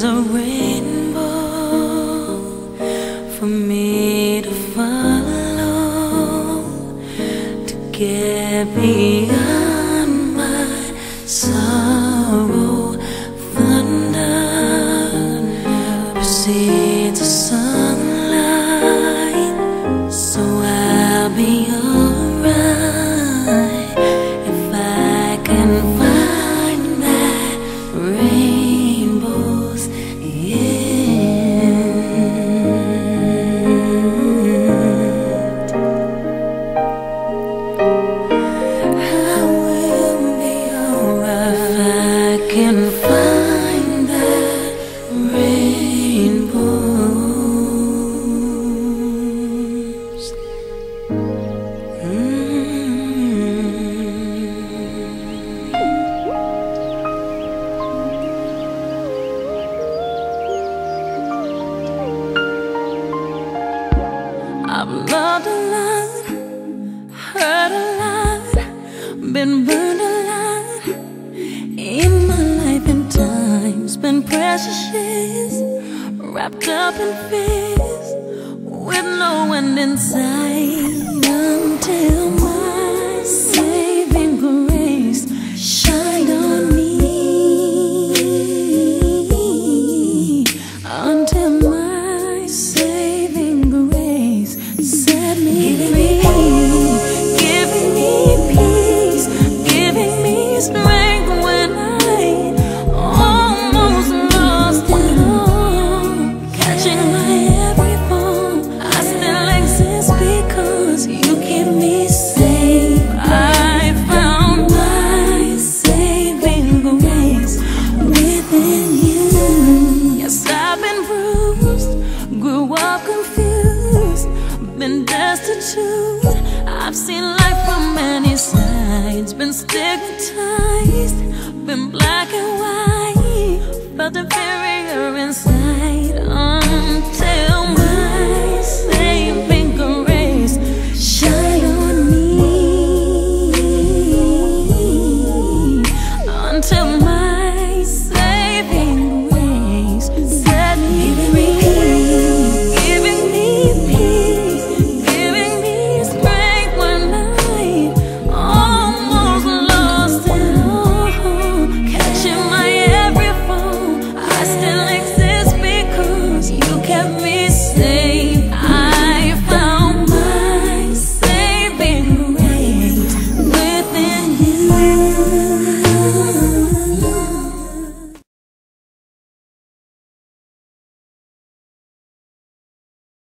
There's a rainbow for me to follow, to get beyond my sorrow. Thunder precedes the sunlight, so I'll be alright if I can find that rainbow's end. I will be alright if I can find that rainbow's I've loved a lot, hurt a lot, been burned a lot in my life and time. Spent precious years wrapped up in fears with no end in sight, until my saving grace shined on me. Until my saving grace set me free, giving me peace, giving me strength when I almost lost it all. Catching my every fall, I still exist because you keep me safe. I found my saving grace within you. Yes, I've been bruised, grew up confused, been destitute. I've seen life from many sides, been stigmatized, been black and white, felt inferior inside, until